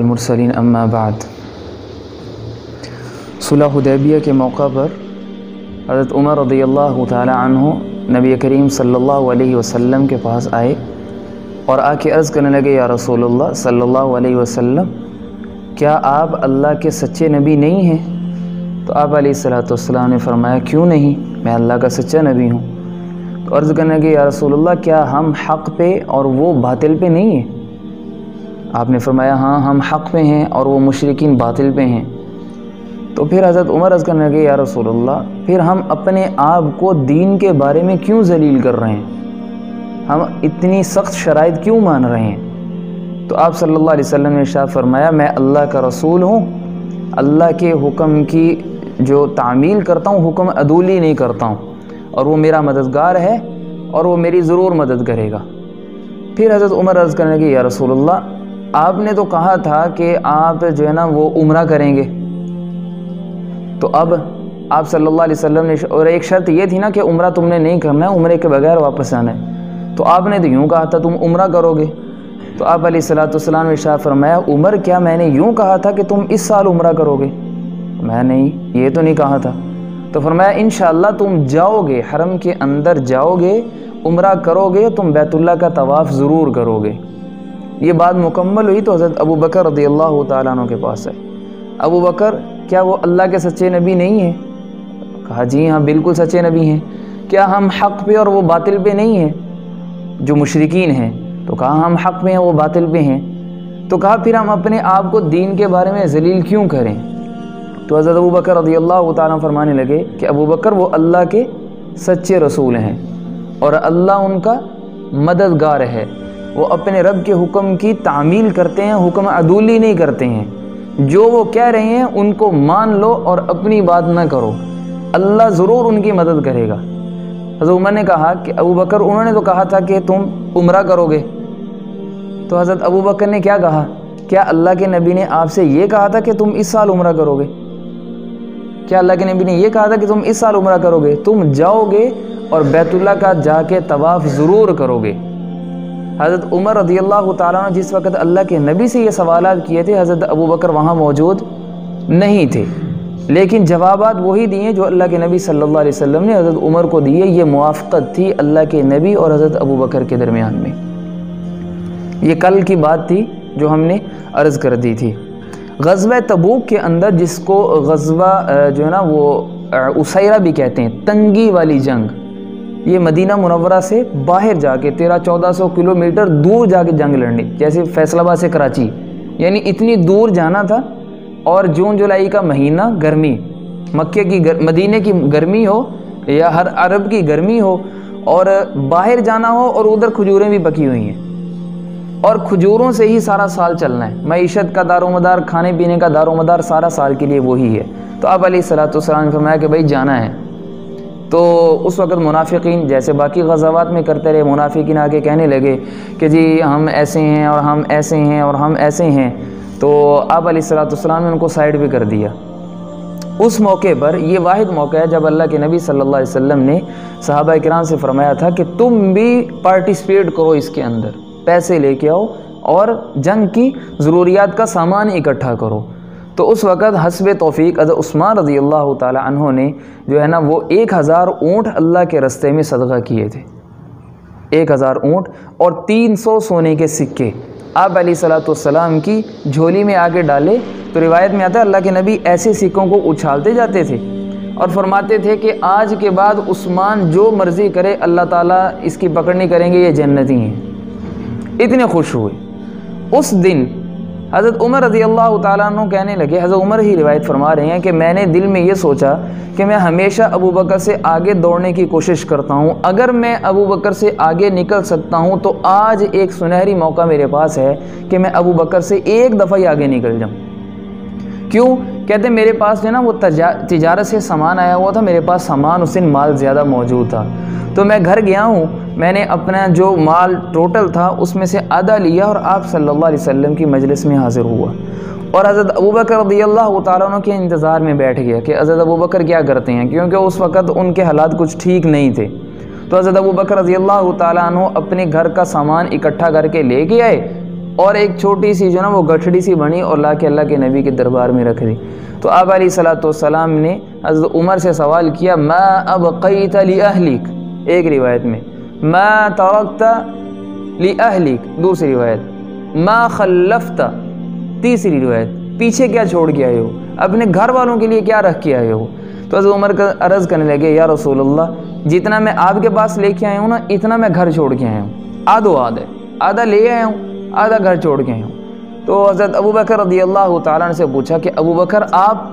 والمرسلین اما بعد۔ صلح حدیبیہ کے موقع پر حضرت عمر رضی اللہ تعالی عنہ نبی کریم صلی اللہ علیہ وسلم کے پاس آئے اور آ کے عرض کرنے لگے، یا رسول اللہ صلی اللہ علیہ وسلم، کیا آپ اللہ کے سچے نبی نہیں ہیں؟ تو آپ علیہ السلام نے فرمایا، کیوں نہیں، میں اللہ کا سچا نبی ہوں۔ تو عرض کرنے لگے، یا رسول اللہ، کیا ہم حق پہ اور وہ باطل پہ نہیں ہیں؟ آپ نے فرمایا، ہاں ہم حق پہ ہیں اور وہ مشرکین باطل پہ ہیں۔ تو پھر حضرت عمر عرض کرنے لگے، یا رسول اللہ، پھر ہم اپنے آپ کو دین کے بارے میں کیوں ذلیل کر رہے ہیں؟ ہم اتنی سخت شرائط کیوں مان رہے ہیں؟ تو آپ صلی اللہ علیہ وسلم نے ارشاد فرمایا، میں اللہ کا رسول ہوں، اللہ کے حکم کی جو تعمیل کرتا ہوں، حکم عدولی نہیں کرتا ہوں، اور وہ میرا مددگار ہے اور وہ میری ضرور مدد کرے گا۔ پھر حضرت عمر عرض کرنے لگے، یا رسول اللہ، آپ نے تو کہا تھا کہ آپ جو ہے نا وہ عمرہ کریں گے، تو اب آپ صلی اللہ علیہ وسلم نے، اور ایک شرط یہ تھی نا کہ عمرہ تم نے نہیں کرنا ہے، عمرے کے بغیر واپس آنا ہے، تو آپ نے تو یوں کہا تھا تم عمرہ کرو گے۔ تو آپ علیہ السلام نے ارشاد فرمایا، عمر، کیا میں نے یوں کہا تھا کہ تم اس سال عمرہ کرو گے؟ میں نہیں، یہ تو نہیں کہا تھا۔ تو فرمایا، انشاءاللہ تم جاؤ گے، حرم کے اندر جاؤ گے، عمرہ کرو گے، تم بیت اللہ کا طواف ضرور کرو گے۔ یہ بات مکمل ہوئی تو حضرت ابو بکر رضی اللہ تعالیٰ عنہ کے پاس ہے۔ ابو بکر، کیا وہ اللہ کے سچے نبی نہیں ہیں؟ کہا، جی ہاں بالکل سچے نبی ہیں۔ کیا ہم حق پہ اور وہ باطل پہ نہیں ہیں جو مشرکین ہیں؟ تو کہا، ہم حق پہ ہیں، وہ باطل پہ ہیں۔ تو کہا، پھر ہم اپنے آپ کو دین کے بارے میں ذلیل کیوں کریں؟ تو حضرت ابو بکر رضی اللہ تعالیٰ فرمانے لگے کہ ابو بکر وہ اللہ کے سچے رسول ہیں اور اللہ ان کا مددگار ہے، وہ اپنے رب کے حکم کی تعمیل کرتے ہیں، حکم عدولی نہیں کرتے ہیں۔ جو وہ کہہ رہے ہیں ان کو مان لو اور اپنی بات نہ کرو، اللہ ضرور ان کی مدد کرے گا۔ حضرت عمر نے کہا کہ ابو بکر، انہوں نے تو کہا تھا کہ تم عمرہ کرو گے۔ تو حضرت ابو بکر نے کیا کہا، کیا اللہ کے نبی نے آپ سے یہ کہا تھا کہ تم اس سال عمرہ کرو گے؟ کیا اللہ کے نبی نے یہ کہا تھا کہ تم اس سال عمرہ کرو گے؟ تم جاؤ گے اور بیت اللہ کا جا کے طواف ضرور کرو گے۔ حضرت عمر رضی اللہ تعالیٰ عنہ جس وقت اللہ کے نبی سے یہ سوالات کیے تھے، حضرت ابو بکر وہاں موجود نہیں تھے، لیکن جوابات وہی دیے جو اللہ کے نبی صلی اللہ علیہ وسلم نے حضرت عمر کو دیے۔ یہ موافقت تھی اللہ کے نبی اور حضرت ابو بکر کے درمیان میں۔ یہ کل کی بات تھی جو ہم نے عرض کر دی تھی۔ غزوہ تبوک کے اندر، جس کو غزوہ جو ہے نا وہ اسیرہ بھی کہتے ہیں، تنگی والی جنگ، یہ مدینہ منورہ سے باہر جا کے 1300-1400 کلومیٹر دور جا کے جنگ لڑنی، جیسے فیصل آباد سے کراچی، یعنی اتنی دور جانا تھا، اور جون جولائی کا مہینہ، گرمی، مکے کی مدینے کی گرمی ہو یا ہر عرب کی گرمی ہو، اور باہر جانا ہو، اور ادھر کھجوریں بھی پکی ہوئی ہیں، اور کھجوروں سے ہی سارا سال چلنا ہے، معیشت کا دار و مدار، کھانے پینے کا دار و مدار سارا سال کے لیے وہی ہے۔ تو آپ علیہ السلام نے فرمایا کہ بھائی جانا ہے۔ تو اس وقت منافقین جیسے باقی غزوات میں کرتے رہے، منافقین آ کے کہنے لگے کہ جی ہم ایسے ہیں اور ہم ایسے ہیں اور ہم ایسے ہیں۔ تو آپ علیہ السلام نے ان کو سائڈ پہ کر دیا۔ اس موقع پر، یہ واحد موقع ہے جب اللہ کے نبی صلی اللہ علیہ وسلم نے صحابہ کرام سے فرمایا تھا کہ تم بھی پارٹیسپیٹ کرو اس کے اندر، پیسے لے کے آؤ اور جنگ کی ضروریات کا سامان اکٹھا کرو۔ تو اس وقت حسب توفیق حضرت عثمان رضی اللہ تعالی عنہ نے جو ہے نا وہ 1000 اونٹ اللہ کے رستے میں صدقہ کیے تھے، 1000 اونٹ اور 300 سونے کے سکے آپ علیہ السلام کی جھولی میں آگے ڈالے۔ تو روایت میں آتا ہے اللہ کے نبی ایسے سکوں کو اچھالتے جاتے تھے اور فرماتے تھے کہ آج کے بعد عثمان جو مرضی کرے، اللہ تعالیٰ اس کی پکڑ نہیں کریں گے، یہ جنتی ہیں۔ اتنے خوش ہوئے۔ اس دن حضرت عمر رضی اللہ تعالیٰ عنہ کہنے لگے، حضرت عمر ہی روایت فرما رہے ہیں کہ میں نے دل میں یہ سوچا کہ میں ہمیشہ ابو بکر سے آگے دوڑنے کی کوشش کرتا ہوں، اگر میں ابو بکر سے آگے نکل سکتا ہوں تو آج ایک سنہری موقع میرے پاس ہے کہ میں ابو بکر سے ایک دفعہ ہی آگے نکل جاؤں۔ کیوں؟ کہتے ہیں میرے پاس جو ہے نا وہ تجارت سے سامان آیا ہوا تھا، میرے پاس سامان اس دن مال زیادہ موجود تھا، تو میں گھر گیا ہوں، میں نے اپنا جو مال ٹوٹل تھا اس میں سے آدھا لیا اور آپ صلی اللہ علیہ وسلم کی مجلس میں حاضر ہوا، اور حضرت ابو بکر رضی اللہ تعالیٰ عنہ کے انتظار میں بیٹھ گیا کہ حضرت ابو بکر کیا کرتے ہیں، کیونکہ اس وقت ان کے حالات کچھ ٹھیک نہیں تھے۔ تو حضرت ابو بکر رضی اللہ تعالیٰ عنہ اپنے گھر کا سامان اکٹھا کر کے لے کے آئے اور ایک چھوٹی سی جو نا وہ گٹھڑی سی بنی اور لا کے اللہ کے نبی کے دربار میں رکھ دی۔ تو آپ علیہ الصلوۃ والسلام نے حضرت عمر سے سوال کیا، ما ابقیت لأہلک، ایک روایت میں ما ترکت لأہلک، دوسری روایت ما خلفت، تیسری روایت پیچھے کیا چھوڑ کے آئے ہو، اپنے گھر والوں کے لیے کیا رکھ کے آئے ہو؟ تو حضرت عمر کا عرض کرنے لگے، یا رسول اللہ جتنا میں آپ کے پاس لے کے آیا ہوں نا اتنا میں گھر چھوڑ کے آیا ہوں، آدھا لے آیا ہوں، آدھا گھر چھوڑ کے آیا ہوں۔ تو حضرت ابو بکر رضی اللہ تعالیٰ عنہ سے پوچھا کہ ابو بکر آپ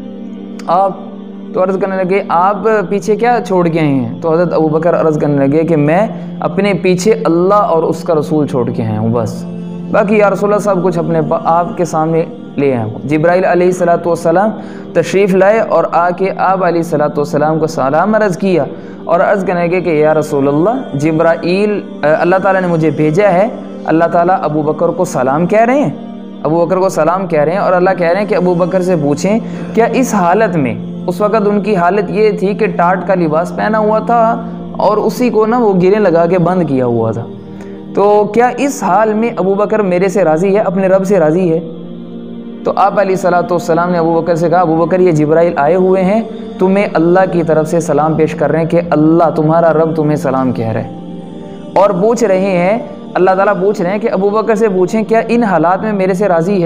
تو عرض کرنے لگے آپ پیچھے کیا چھوڑ کے آئے ہیں؟ تو حضرت ابو بکر عرض کرنے لگے کہ میں اپنے پیچھے اللہ اور اس کا رسول چھوڑ کے آیا ہوں، بس باقی یا رسول اللہ سب کچھ اپنے آپ کے سامنے لے آیا ہوں۔ جبرائیل علیہ الصلوۃ والسلام تشریف لائے اور آ کے آپ علیہ الصلوۃ والسلام کو سلام عرض کیا اور عرض کرنے لگے کہ یا رسول اللہ جبرائیل اللہ تعالیٰ نے مجھے بھیجا ہے، اللہ تعالیٰ ابو بکر کو سلام کہہ رہے ہیں، ابو بکر کو سلام کہہ رہے ہیں، اور اللہ کہہ رہے ہیں کہ ابو بکر سے پوچھیں کیا اس حالت میں، اس وقت ان کی حالت یہ تھی کہ ٹاٹ کا لباس پہنا ہوا تھا اور اسی کو نا وہ گریں لگا کے بند کیا ہوا تھا، تو کیا اس حال میں ابو بکر میرے سے راضی ہے، اپنے رب سے راضی ہے؟ تو آپ علیہ الصلوۃ والسلام نے ابو بکر سے کہا، ابو بکر یہ جبرائیل آئے ہوئے ہیں، تمہیں اللہ کی طرف سے سلام پیش کر رہے ہیں کہ اللہ تمہارا رب تمہیں سلام کہہ رہے ہیں، اور پوچھ رہے ہیں، اللہ تعالیٰ پوچھ رہے ہیں کہ ابو بکر سے پوچھیں کیا ان حالات میں میرے سے راضی ہے؟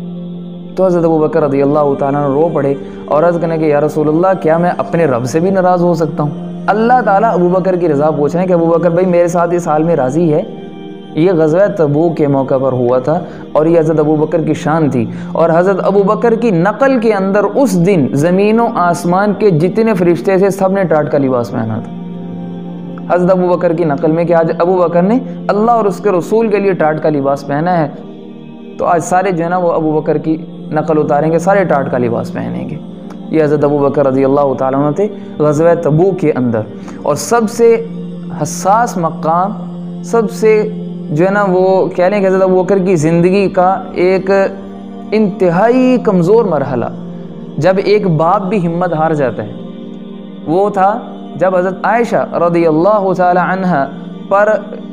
تو حضرت ابو بکر رضی اللہ تعالیٰ عنہ رو پڑے اور عرض کرنے کہ یا رسول اللہ کیا میں اپنے رب سے بھی ناراض ہو سکتا ہوں؟ اللہ تعالیٰ ابو بکر کی رضا پوچھ رہے ہیں کہ ابو بکر بھائی میرے ساتھ اس حال میں راضی ہے؟ یہ غزوہ تبوک کے موقع پر ہوا تھا اور یہ حضرت ابو بکر کی شان تھی، اور حضرت ابو بکر کی نقل کے اندر اس دن زمین و آسمان کے جتنے فرشتے تھے سب نے ٹاٹ کا لباس پہنا تھا۔ حضرت ابو بکر کی نقل میں کہ آج ابو بکر نے اللہ اور اس کے رسول کے لیے ٹاٹ کا لباس پہنا ہے، تو آج سارے جو ہے نا وہ ابو بکر کی نقل اتاریں گے، سارے ٹاٹ کا لباس پہنیں گے۔ یہ حضرت ابو بکر رضی اللہ تعالیٰ عنہ تھے غزوہ تبوک کے اندر، اور سب سے حساس مقام، سب سے جو ہے نا وہ کہہ لیں کہ حضرت ابو بکر کی زندگی کا ایک انتہائی کمزور مرحلہ، جب ایک باپ بھی ہمت ہار جاتا ہے، وہ تھا جب حضرت عائشہ رضی اللہ تعالی عنہ پر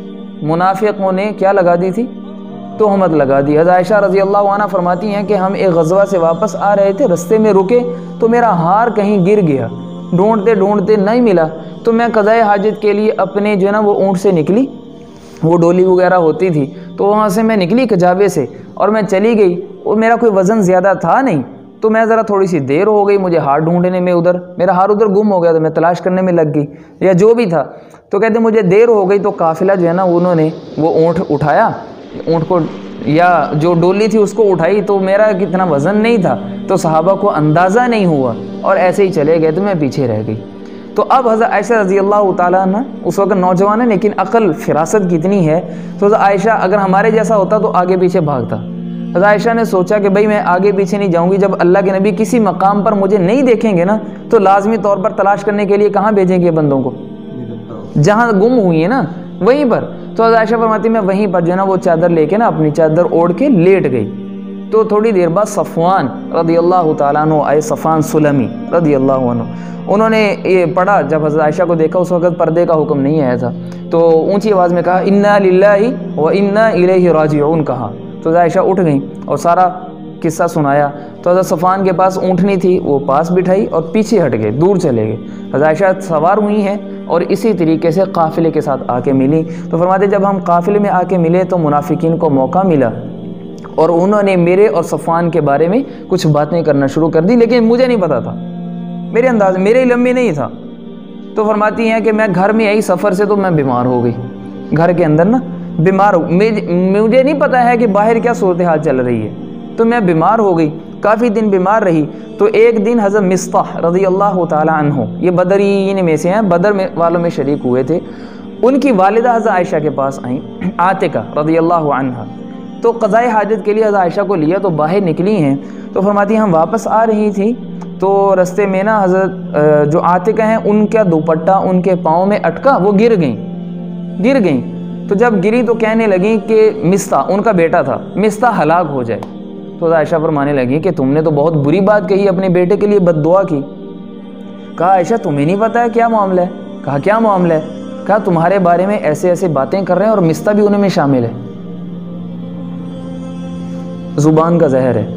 منافقوں نے کیا لگا دی تھی؟ تہمت لگا دی۔ حضرت عائشہ رضی اللہ عنہ فرماتی ہیں کہ ہم ایک غزوہ سے واپس آ رہے تھے، رستے میں رکے تو میرا ہار کہیں گر گیا، ڈھونڈتے نہیں ملا، تو میں قضاء حاجت کے لیے اپنے جو ہے نا وہ اونٹ سے نکلی، وہ ڈولی وغیرہ ہوتی تھی تو وہاں سے میں نکلی کجابے سے اور میں چلی گئی، اور میرا کوئی وزن زیادہ تھا نہیں، تو میں ذرا تھوڑی سی دیر ہو گئی مجھے ہار ڈھونڈنے میں، ادھر میرا ہار ادھر گم ہو گیا تو میں تلاش کرنے میں لگ گئی یا جو بھی تھا، تو کہتے مجھے دیر ہو گئی، تو قافلہ جو ہے نا انہوں نے وہ اونٹ اٹھایا، اونٹ کو یا جو ڈولی تھی اس کو اٹھائی، تو میرا کتنا وزن نہیں تھا تو صحابہ کو اندازہ نہیں ہوا اور ایسے ہی چلے گئے تو میں پیچھے رہ گئی۔ تو اب حضرت عائشہ رضی اللہ تعالیٰ عنہ اس وقت نوجوان ہے لیکن عقل فراست کتنی ہے، تو حضرت عائشہ اگر ہمارے جیسا ہوتا تو آگے پیچھے بھاگتا۔ حضرت عائشہ نے سوچا کہ بھائی میں آگے پیچھے نہیں جاؤں گی، جب اللہ کے نبی کسی مقام پر مجھے نہیں دیکھیں گے نا تو لازمی طور پر تلاش کرنے کے لیے کہاں بھیجیں گے بندوں کو؟ جہاں گم ہوئی ہے نا وہیں پر۔ تو حضرت عائشہ فرماتی میں وہیں پر جو ہے نا وہ چادر لے کے نا اپنی چادر اوڑھ کے لیٹ گئی، تو تھوڑی دیر بعد صفوان رضی اللہ تعالیٰ عنہ آئے، صفوان سلمی رضی اللہ عنہ، انہوں نے یہ پڑھا، جب حضرت عائشہ کو دیکھا اس وقت پردے کا حکم نہیں آیا تھا، تو اونچی آواز میں کہا انا للہ و انا الیہ راجعون کہا، تو حضرت عائشہ اٹھ گئیں اور سارا قصہ سنایا۔ تو حضرت صفوان کے پاس اونٹنی تھی، وہ پاس بٹھائی اور پیچھے ہٹ گئے، دور چلے گئے۔ حضرت عائشہ سوار ہوئی ہیں اور اسی طریقے سے قافلے کے ساتھ آ کے ملی، تو فرماتے جب ہم قافلے میں آ کے ملے تو منافقین کو موقع ملا اور انہوں نے میرے اور صفوان کے بارے میں کچھ باتیں کرنا شروع کر دی، لیکن مجھے نہیں پتا تھا، میرے علم میں نہیں تھا۔ تو فرماتی ہیں کہ میں گھر میں آئی سفر سے تو میں بیمار ہو گئی، گھر کے اندر نا بیمار ہو، مجھے نہیں پتا ہے کہ باہر کیا صورتحال چل رہی ہے، تو میں بیمار ہو گئی، کافی دن بیمار رہی۔ تو ایک دن حضرت مصطح رضی اللہ تعالی عنہ، یہ بدرین میں سے ہیں، بدر والوں میں شریک ہوئے تھے، ان کی والدہ حضرت عائشہ کے پاس آئیں، عاتقہ رضی اللہ عنہا، تو قضاء حاجت کے لیے حضرت عائشہ کو لیا تو باہر نکلی ہیں، تو فرماتی ہم واپس آ رہی تھی تو رستے میں نا حضرت جو عاتقہ ہیں ان کا دوپٹہ ان کے پاؤں میں اٹکا، وہ گر گئیں، تو جب گری تو کہنے لگیں کہ مصطح ان کا بیٹا تھا، مصطح ہلاک ہو جائے۔ تو عائشہ فرمانے لگی کہ تم نے تو بہت بری بات کہی، اپنے بیٹے کے لیے بد دعا کی۔ کہا عائشہ تمہیں نہیں پتا ہے کیا معاملہ ہے؟ کہا کیا معاملہ ہے؟ کہا تمہارے بارے میں ایسے ایسے باتیں کر رہے ہیں اور مصطح بھی انہیں میں شامل ہے۔ زبان کا زہر ہے،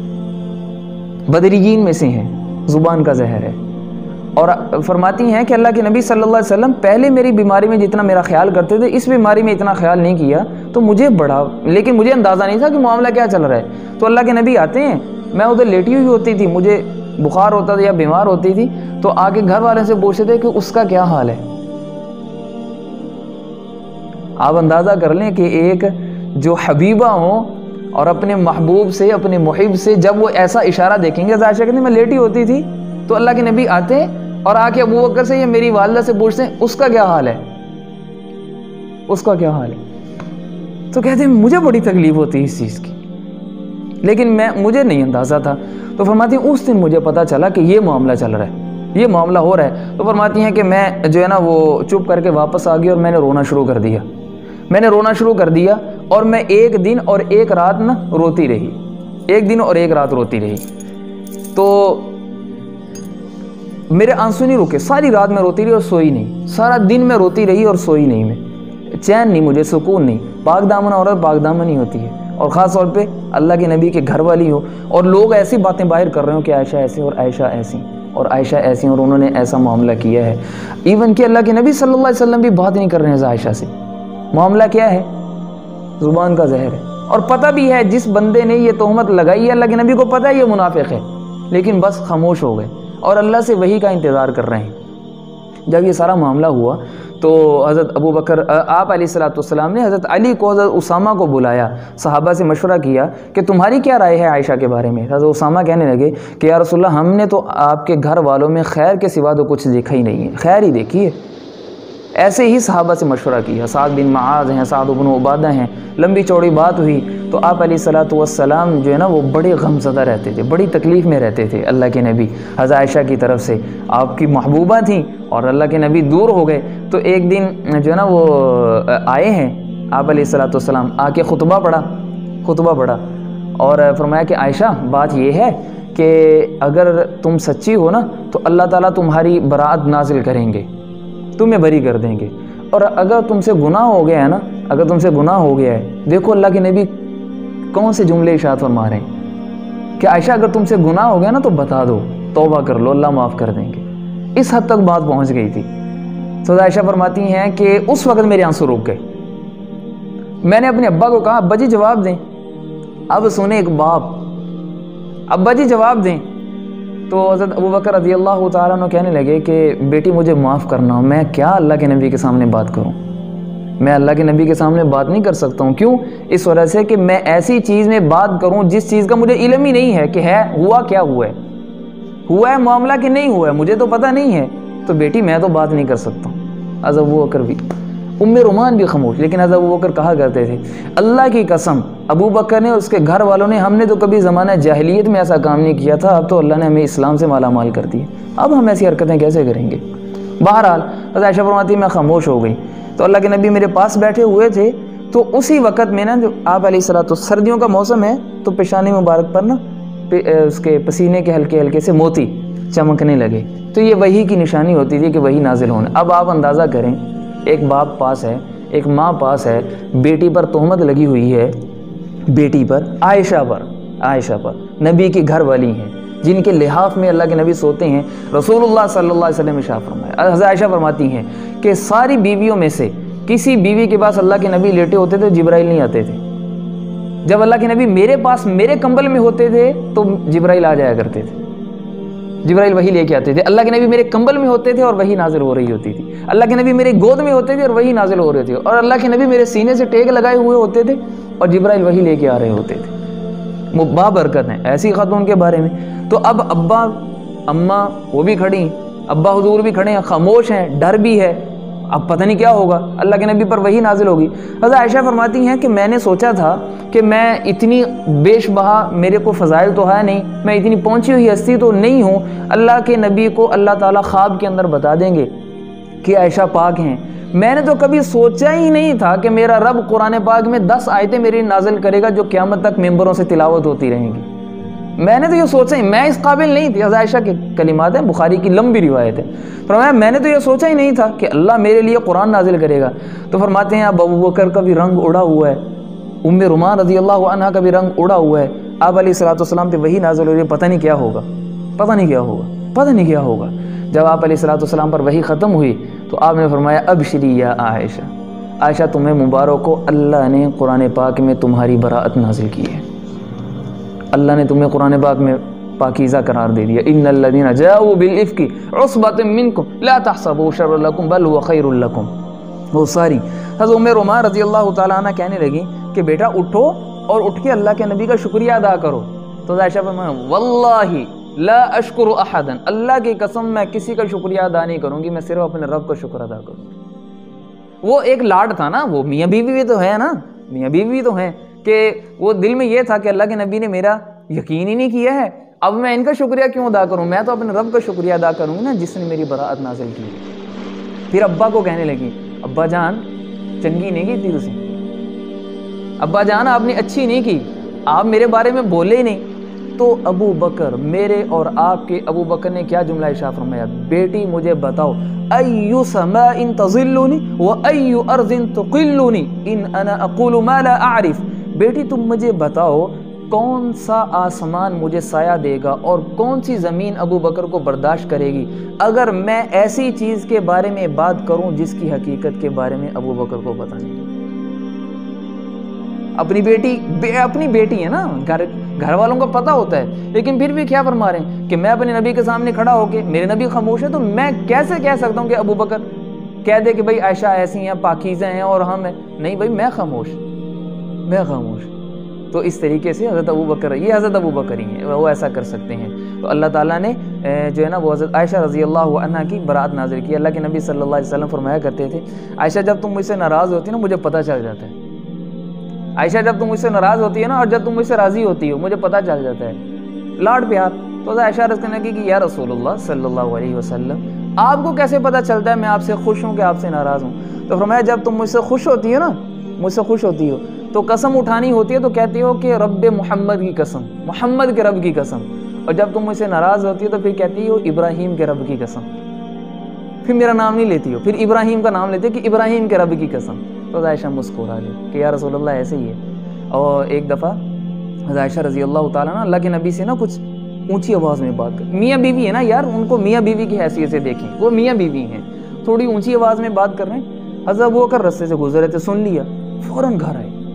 بدریین میں سے ہیں، زبان کا زہر ہے۔ اور فرماتی ہیں کہ اللہ کے نبی صلی اللہ علیہ وسلم پہلے میری بیماری میں جتنا میرا خیال کرتے تھے، اس بیماری میں اتنا خیال نہیں کیا، تو مجھے بڑا، لیکن مجھے اندازہ نہیں تھا کہ معاملہ کیا چل رہا ہے۔ تو اللہ کے نبی آتے ہیں، میں ادھر لیٹی ہوئی ہوتی تھی، مجھے بخار ہوتا تھا یا بیمار ہوتی تھی، تو آگے گھر والوں سے پوچھتے تھے کہ اس کا کیا حال ہے۔ آپ اندازہ کر لیں کہ ایک جو حبیبہ ہوں اور اپنے محبوب سے، اپنے محب سے جب وہ ایسا اشارہ دیکھیں گے، عائشہ کہتی میں لیٹی ہوتی تھی تو اللہ کے نبی آتے اور آ کے ابو بکر سے یا میری والدہ سے پوچھتے ہیں اس کا کیا حال ہے، اس کا کیا حال ہے۔ تو کہتے ہیں مجھے بڑی تکلیف ہوتی ہے اس چیز کی، لیکن مجھے نہیں اندازہ تھا۔ تو فرماتی ہیں اس دن مجھے پتا چلا کہ یہ معاملہ چل رہا ہے، یہ معاملہ ہو رہا ہے۔ تو فرماتی ہیں کہ میں جو ہے نا وہ چپ کر کے واپس آ گئی اور میں نے رونا شروع کر دیا، میں نے رونا شروع کر دیا، اور میں ایک دن اور ایک رات نا روتی رہی، ایک دن اور ایک رات روتی رہی۔ تو میرے آنسو نہیں رکے، ساری رات میں روتی رہی اور سوئی نہیں، سارا دن میں روتی رہی اور سوئی نہیں، میں چین نہیں، مجھے سکون نہیں۔ پاک دامن عورت پاک دامن ہی ہوتی ہے، اور خاص طور پہ اللہ کے نبی کے گھر والی ہو، اور لوگ ایسی باتیں باہر کر رہے ہوں کہ عائشہ ایسے اور عائشہ ایسی اور عائشہ ایسی، اور انہوں نے ایسا معاملہ کیا ہے۔ ایون کہ اللہ کے نبی صلی اللہ علیہ وسلم بھی بات نہیں کر رہے ہیں عائشہ سے۔ معاملہ کیا ہے؟ زبان کا زہر ہے، اور پتہ بھی ہے جس بندے نے یہ تہمت لگائی ہے، اللہ کے نبی کو پتہ ہے یہ منافق ہے، لیکن بس خاموش ہو گئے اور اللہ سے وحی کا انتظار کر رہے ہیں۔ جب یہ سارا معاملہ ہوا تو حضرت ابو بکر، آپ علیہ السلام نے حضرت علی کو، حضرت اسامہ کو بلایا، صحابہ سے مشورہ کیا کہ تمہاری کیا رائے ہے عائشہ کے بارے میں۔ حضرت اسامہ کہنے لگے کہ یا رسول اللہ، ہم نے تو آپ کے گھر والوں میں خیر کے سوا تو کچھ دیکھا ہی نہیں ہے، خیر ہی دیکھی ہے۔ ایسے ہی صحابہ سے مشورہ کیا، سعد بن معاذ ہیں، سعد بن عبادہ ہیں، لمبی چوڑی بات ہوئی۔ تو آپ علیہ السلام جو ہے نا وہ بڑے غم زدہ رہتے تھے، بڑی تکلیف میں رہتے تھے۔ اللہ کے نبی حضرت عائشہ کی طرف سے آپ کی محبوبہ تھیں اور اللہ کے نبی دور ہو گئے، تو ایک دن جو ہے نا وہ آئے ہیں آپ علیہ السلام، آ کے خطبہ پڑھا اور فرمایا کہ عائشہ بات یہ ہے کہ اگر تم سچی ہو نا تو اللہ تعالیٰ تمہاری برات نازل کریں گے، تمہیں بری کر دیں گے، اور اگر تم سے گناہ ہو گیا ہے نا، اگر تم سے گناہ ہو گیا ہے، دیکھو اللہ کے نبی کون سے جملے ارشاد فرما رہے ہیں کہ عائشہ اگر تم سے گناہ ہو گیا نا تو بتا دو، توبہ کر لو، اللہ معاف کر دیں گے۔ اس حد تک بات پہنچ گئی تھی۔ تو عائشہ فرماتی ہیں کہ اس وقت میرے آنسو رک گئے۔ میں نے اپنے ابا کو کہا ابا جی جواب دیں۔ اب سنیں ایک باپ، ابا جی جواب دیں۔ تو حضرت ابو بکر رضی اللہ تعالیٰ عنہ کہنے لگے کہ بیٹی مجھے معاف کرنا، میں کیا اللہ کے نبی کے سامنے بات کروں، میں اللہ کے نبی کے سامنے بات نہیں کر سکتا ہوں۔ کیوں؟ اس وجہ سے کہ میں ایسی چیز میں بات کروں جس چیز کا مجھے علم ہی نہیں ہے کہ ہے ہوا کیا ہوا ہے معاملہ کہ نہیں ہوا ہے، مجھے تو پتہ نہیں ہے، تو بیٹی میں تو بات نہیں کر سکتا ہوں۔ حضرت ابو بکر بھی، ام رومان بھی خاموش، لیکن حضرت ابو بکر کہا کرتے تھے اللہ کی قسم ابو بکر نے، اس کے گھر والوں نے، ہم نے تو کبھی زمانہ جاہلیت میں ایسا کام نہیں کیا تھا، اب تو اللہ نے ہمیں اسلام سے مالا مال کر دیا، اب ہم ایسی حرکتیں کیسے کریں گے۔ بہرحال حضرت عائشہ فرماتی میں خاموش ہو گئی۔ تو اللہ کے نبی میرے پاس بیٹھے ہوئے تھے، تو اسی وقت میں نا جو آپ علیہ الصلوۃ سردیوں کا موسم ہے تو پیشانی مبارک پر نا اس کے پسینے کے ہلکے ہلکے سے موتی چمکنے لگے، تو یہ وحی کی نشانی ہوتی تھی کہ وحی نازل ہونا۔ اب آپ اندازہ کریں، ایک باپ پاس ہے، ایک ماں پاس ہے، بیٹی پر تہمت لگی ہوئی ہے، بیٹی پر، عائشہ پر، نبی کی گھر والی ہیں جن کے لحاف میں اللہ کے نبی سوتے ہیں، رسول اللہ صلی اللہ علیہ وسلم ارشاد فرمایا۔ حضرت عائشہ فرماتی ہیں کہ ساری بیویوں میں سے کسی بیوی کے پاس اللہ کے نبی لیٹے ہوتے تھے جبرائیل نہیں آتے تھے، جب اللہ کے نبی میرے پاس میرے کمبل میں ہوتے تھے تو جبرائیل آ جایا کرتے تھے، جبرائیل وحی لے کے آتے تھے۔ اللہ کے نبی میرے کمبل میں ہوتے تھے اور وحی نازل ہو رہی ہوتی تھی، اللہ کے نبی میرے گود میں ہوتے تھے اور وحی نازل ہو رہی تھی، اور اللہ کے نبی میرے سینے سے ٹیک لگائے ہوئے ہوتے تھے اور جبرائیل وحی لے کے آ رہے ہوتے تھے۔ بابرکت ہیں ایسی خاتون کے بارے میں۔ تو اب ابا اماں وہ بھی کھڑی، ابا حضور بھی کھڑے ہیں، خاموش ہیں، ڈر بھی ہے، اب پتہ نہیں کیا ہوگا، اللہ کے نبی پر وحی نازل ہوگی۔ حضرت عائشہ فرماتی ہیں کہ میں نے سوچا تھا کہ میں اتنی بیش بہا، میرے کو فضائل تو ہے نہیں، میں اتنی پہنچی ہوئی ہستی تو نہیں ہوں، اللہ کے نبی کو اللہ تعالیٰ خواب کے اندر بتا دیں گے کہ عائشہ پاک ہیں۔ میں نے تو کبھی سوچا ہی نہیں تھا کہ میرا رب قرآن پاک میں 10 آیتیں میری نازل کرے گا جو قیامت تک ممبروں سے تلاوت ہوتی رہیں گی۔ میں نے تو یہ سوچا ہی، میں اس قابل نہیں تھی۔ حضرت عائشہ کے کلمات ہیں، بخاری کی لمبی روایت ہے، فرمایا میں نے تو یہ سوچا ہی نہیں تھا کہ اللہ میرے لیے قرآن نازل کرے گا۔ تو فرماتے ہیں اب ابو بکر کا بھی رنگ اڑا ہوا ہے، ام رومان رضی اللہ عنہ کا بھی رنگ اڑا ہوا ہے. آپ علیہ الصلوۃ والسلام پہ وہی نازل ہو رہی ہے, پتہ نہیں کیا ہوگا, پتہ نہیں کیا ہوگا, پتہ نہیں کیا ہوگا. جب آپ علیہ الصلوۃ والسلام پر وہی ختم ہوئی تو آپ نے فرمایا ابشری یا عائشہ, عائشہ تمہیں مبارک ہو, اللہ نے قرآن پاک میں تمہاری براءت نازل کی ہے, اللہ نے تمہیں قرآن پاک میں پاکیزہ قرار دے دیا. ان الذین جاؤوا بالافک عصبۃ منکم لا تحسبوا شرا لکم بل هو خیر لکم. وہ ساری حضرت ام رومان رضی اللہ تعالیٰ عنہ کہنے لگی کہ بیٹا اٹھو اور اٹھ کے اللہ کے نبی کا شکریہ ادا کرو. تو عائشہ فرمایا واللہ لا اشکر احدا, اللہ کی قسم میں کسی کا شکریہ ادا نہیں کروں گی, میں صرف اپنے رب کا شکر ادا کروں گی. وہ ایک لاڈ تھا نا, وہ میاں بیوی بھی تو ہے نا, میاں بیوی بھی تو ہیں, کہ وہ دل میں یہ تھا کہ اللہ کے نبی نے میرا یقین ہی نہیں کیا ہے, اب میں ان کا شکریہ کیوں ادا کروں, میں تو اپنے رب کا شکریہ ادا کروں گی نا جس نے میری براءت نازل کی. پھر ابا کو کہنے لگی ابا جان چنگی نہیں کی تھی تسی, ابا جان آپ نے اچھی نہیں کی, آپ میرے بارے میں بولے ہی نہیں. تو ابو بکر, میرے اور آپ کے ابو بکر نے کیا جملہ ارشاد فرمایا, بیٹی مجھے بتاؤ ایو سماء تظلنی و ایو ارض تقلنی ان انا اقول ما لا اعرف. بیٹی تم مجھے بتاؤ کون سا آسمان مجھے سایہ دے گا اور کون سی زمین ابو بکر کو برداشت کرے گی اگر میں ایسی چیز کے بارے میں بات کروں جس کی حقیقت کے بارے میں ابو بکر کو پتہ نہیں. اپنی بیٹی ہے نا, گھر والوں کو پتہ ہوتا ہے, لیکن پھر بھی کیا فرما رہے ہیں کہ میں اپنے نبی کے سامنے کھڑا ہو کے, میرے نبی خاموش ہے تو میں کیسے کہہ سکتا ہوں کہ ابو بکر کہہ دے کہ بھائی عائشہ ایسی ہیں, پاکیزہ ہیں اور ہم ہیں, نہیں بھائی میں خاموش. تو اس طریقے سے حضرت ابو بکر, یہ حضرت ابو بکر ہی ہیں, وہ ایسا کر سکتے ہیں. تو اللہ تعالیٰ نے جو ہے نا وہ حضرت عائشہ رضی اللہ عنہ کی برات نازل کی. اللہ کے نبی صلی اللہ علیہ وسلم فرمایا کرتے تھے عائشہ جب تم مجھ سے ناراض ہوتی نا مجھے پتہ چل جاتا ہے, عائشہ جب تم مجھ سے ناراض ہوتی ہے نا اور جب تم مجھ سے راضی ہوتی ہو مجھے پتہ چل جاتا ہے, لاڈ پیار. تو عائشہ عرض کرنے لگی کہ یا رسول اللہ صلی اللہ علیہ وسلم آپ کو کیسے پتہ چلتا ہے میں آپ سے خوش ہوں کہ آپ سے ناراض ہوں. تو فرمایا جب تم مجھ سے خوش ہوتی ہو نا, مجھ سے خوش ہوتی ہو تو قسم اٹھانی ہوتی ہے تو کہتی ہو کہ رب محمد کی قسم, محمد کے رب کی قسم, اور جب تم مجھ سے ناراض ہوتی ہو تو پھر کہتی ہو ابراہیم کے رب کی قسم, پھر میرا نام نہیں لیتی ہو, پھر ابراہیم کا نام لیتی ہو کہ ابراہیم کے رب کی قسم. تو عائشہ مسکرا گئی کہ یا رسول اللہ ایسے ہی ہے. اور ایک دفعہ عائشہ رضی اللہ تعالیٰ نا اللہ کے نبی سے نا کچھ اونچی آواز میں بات کر, میاں بیوی ہے نا یار, ان کو میاں بیوی کی حیثیت سے دیکھیں, وہ میاں بیوی ہیں, تھوڑی اونچی آواز میں بات کر رہے ہیں. حضرت ابو بکر رستے سے گزر رہے تھے, سن لیا, فوراً گھر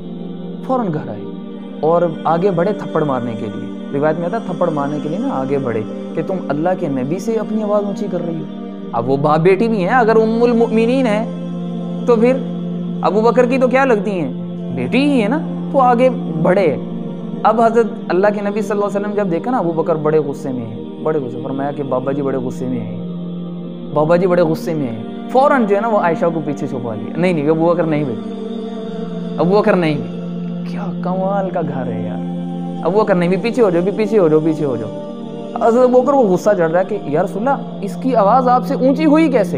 آئے اور آگے بڑھے تھپڑ مارنے کے لیے. روایت میں آتا تھپڑ مارنے کے لیے نا آگے بڑھے کہ تم اللہ کے نبی سے اپنی آواز اونچی کر رہی ہو. اب وہ باپ بیٹی بھی ہیں, اگر ام المؤمنین ہیں تو پھر ابو بکر کی تو کیا لگتی ہیں, بیٹی ہی ہے نا, تو آگے بڑھے. اب حضرت اللہ کے نبی صلی اللہ علیہ وسلم جب دیکھا نا ابو بکر بڑے غصے میں ہیں, بڑے غصے, فرمایا کہ بابا جی بڑے غصے میں ہیں, بابا جی بڑے غصے میں ہیں. فوراً جو ہے نا وہ عائشہ کو پیچھے چھپا لیا, نہیں ابو بکر نہیں بھائی, ابو بکر نہیں بھائی. کیا کمال کا گھر ہے یار, ابو بکر نہیں بھی, پیچھے ہو جاؤ. حضرت ابو بکر کو غصہ چڑھ رہا ہے کہ یا رسول اللہ اس کی آواز آپ سے اونچی ہوئی کیسے.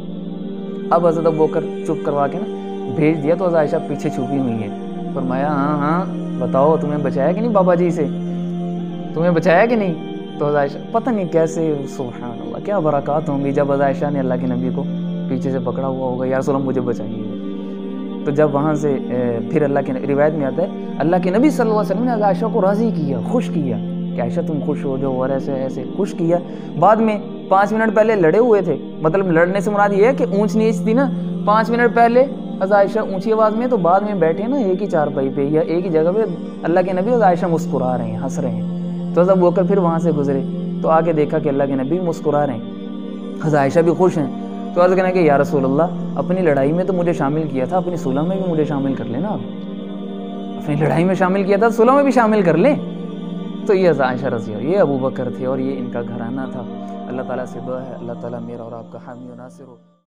اب حضرت ابو بکر چپ کروا کے نا بھیج دیا, تو عائشہ پیچھے چھپی ہوئی ہے. فرمایا ہاں بتاؤ تمہیں بچایا کہ نہیں بابا جی سے, تمہیں بچایا کہ نہیں. تو عائشہ پتہ نہیں کیسے, سبحان اللہ کیا برکات ہوں گی جب عائشہ نے اللہ کے نبی کو پیچھے سے پکڑا ہوا ہوگا, یا رسول اللہ مجھے بچائیے. تو جب وہاں سے پھر اللہ کے روایت میں آتا ہے اللہ کے نبی صلی اللہ علیہ وسلم نے عائشہ کو راضی کیا, خوش کیا کہ عائشہ تم خوش ہو جاؤ, اور ایسے خوش کیا. بعد میں 5 منٹ پہلے لڑے ہوئے تھے, مطلب لڑنے سے مراد یہ ہے کہ اونچ نیچ تھی نا, 5 منٹ پہلے عائشہ اونچی آواز میں, تو بعد میں بیٹھے نا ایک ہی چارپائی پہ یا ایک ہی جگہ پہ اللہ کے نبی اور عائشہ مسکرا رہے ہیں, ہنس رہے ہیں. تو ابو بکر پھر وہاں سے گزرے تو آگے دیکھا کہ اللہ کے نبی مسکرا رہے ہیں, عائشہ بھی خوش ہیں. تو عرض کرنا کہ یا رسول اللہ اپنی لڑائی میں تو مجھے شامل کیا تھا, اپنی صلح میں بھی مجھے شامل کر لینا, آپ اپنی لڑائی میں شامل کیا تھا, صلح میں بھی شامل کر لیں. تو یہ عائشہ رضی اللہ, یہ ابو بکر تھے اور یہ ان کا گھرانہ تھا. اللہ تعالیٰ سے دعا ہے اللہ تعالیٰ میرا اور آپ کا حامی و ناصر ہو.